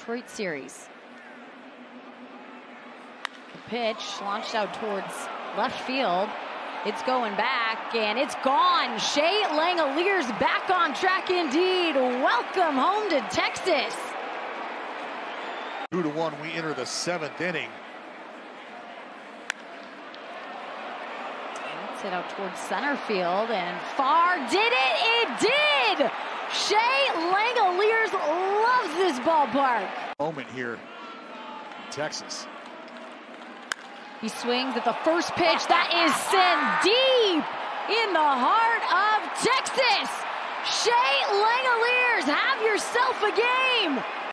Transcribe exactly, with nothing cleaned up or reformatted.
Detroit series. The pitch launched out towards left field. It's going back, and it's gone. Shea Langeliers back on track indeed. Welcome home to Texas. Two to one, we enter the seventh inning. Let's hit out towards center field, and far. Did it? It did! Shea Langeliers loves this ballpark. Moment here in Texas. He swings at the first pitch. That is sent deep in the heart of Texas. Shea Langeliers, have yourself a game.